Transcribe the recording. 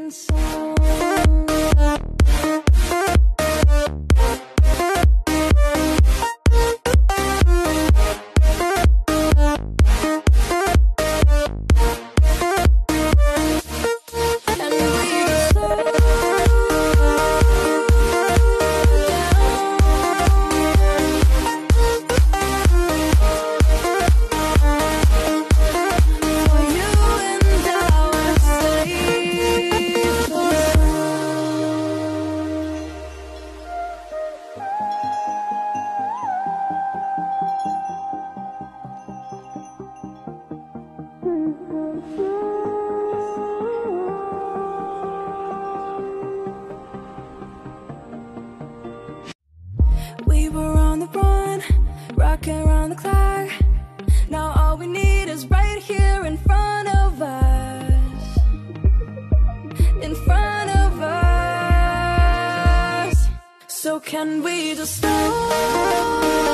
song. We were on the run, rocking around the clock. Now all we need is right here in front of us. In front of us. So can we just stop?